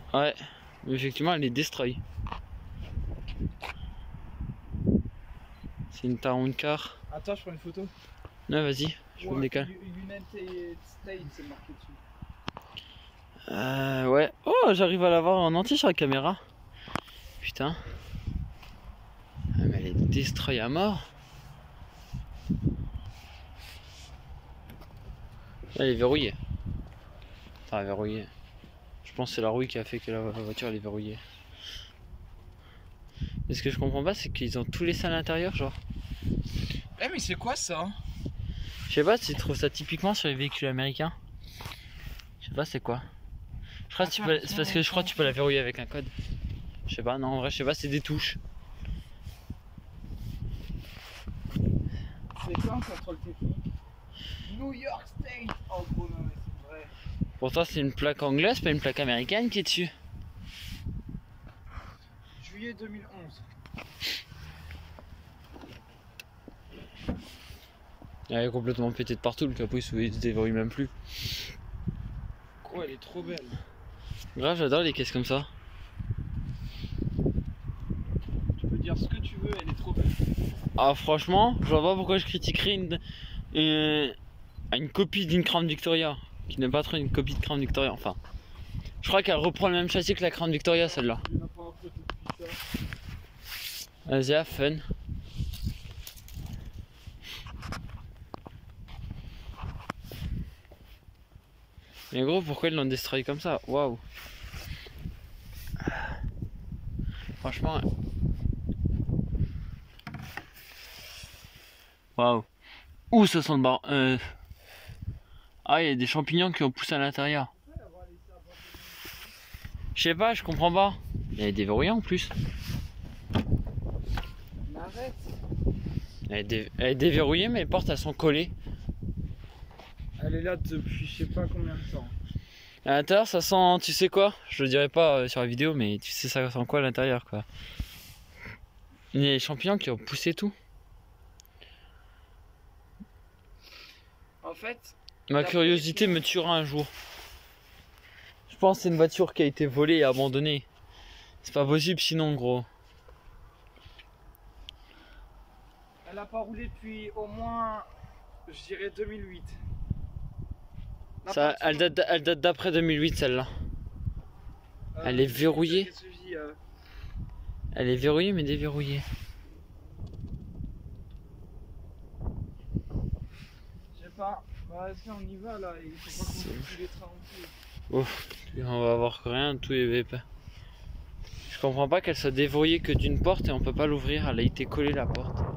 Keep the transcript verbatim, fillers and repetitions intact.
Ouais, mais effectivement elle est destroy. C'est une Town Car. Attends, je prends une photo. Non, vas-y, je ouais, me décale. United States, c'est marqué dessus. Euh, ouais. Oh, j'arrive à la voir en entier sur la caméra. Putain. Ah, mais elle est destroy à mort. Elle est verrouillée. Enfin, verrouillée. Je pense que c'est la rouille qui a fait que la voiture elle est verrouillée. Mais ce que je comprends pas, c'est qu'ils ont tout laissé à l'intérieur, genre. Eh, mais c'est quoi ça? Je sais pas si tu trouves ça typiquement sur les véhicules américains. Je sais pas c'est quoi. Je crois que tu peux, c'est parce que je crois que tu peux la verrouiller avec un code. Je sais pas, non en vrai je sais pas, c'est des touches. C'est quoi un contrôle technique? New York State. Oh gros, non mais c'est vrai. Pourtant c'est une plaque anglaise, pas une plaque américaine qui est dessus. Juillet deux mille onze. Elle est complètement pétée de partout, le capot il se déverrouille même plus. Oh, elle est trop belle. Grave, j'adore les caisses comme ça. Tu peux dire ce que tu veux, elle est trop belle. Ah franchement, je vois pas pourquoi je critiquerais une, une, une copie d'une Crown Victoria. Qui n'est pas trop une copie de Crown Victoria, enfin. Je crois qu'elle reprend le même châssis que la Crown Victoria celle-là. Vas-y, à fun. Mais gros, pourquoi ils l'ont destroy comme ça? Waouh. Franchement. Waouh. Ouh, ça sent le bar. Euh... Ah, il y a des champignons qui ont poussé à l'intérieur. Je sais pas, je comprends pas. Il y a des verrouillés en plus. Arrête. Elle est, dé... Elle est déverrouillée, mais les portes elles sont collées. Elle est là depuis je sais pas combien de temps. À l'intérieur, ça sent, tu sais quoi? Je le dirai pas euh, sur la vidéo, mais tu sais ça sent quoi à l'intérieur, quoi. Il y a les champignons qui ont poussé tout. En fait, Ma curiosité me tuera un jour. Je pense que c'est une voiture qui a été volée et abandonnée. C'est pas possible sinon, gros. elle a pas roulé depuis au moins, je dirais deux mille huit. Ça, elle date, elle date d'après deux mille huit celle-là. Euh, elle est verrouillée. Dis, euh... Elle est verrouillée mais déverrouillée. Je sais pas. Bah si on y va là, il faut pas qu'on touche les trains en plus. Ouf, on va voir rien, tout est épais. Je comprends pas qu'elle soit déverrouillée que d'une porte et on peut pas l'ouvrir, elle a été collée la porte.